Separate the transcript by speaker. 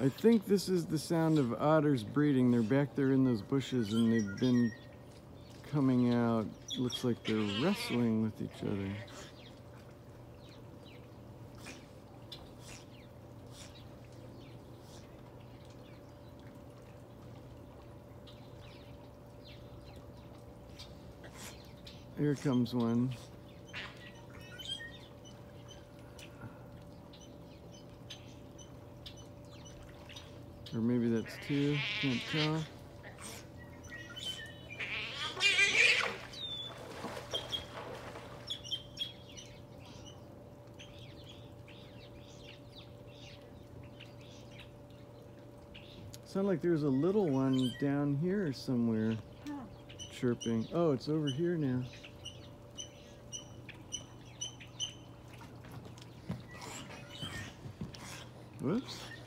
Speaker 1: I think this is the sound of otters breeding. They're back there in those bushes and they've been coming out. Looks like they're wrestling with each other. Here comes one. Or maybe that's two, can't tell. Sound like there's a little one down here somewhere chirping. Oh, it's over here now. Whoops.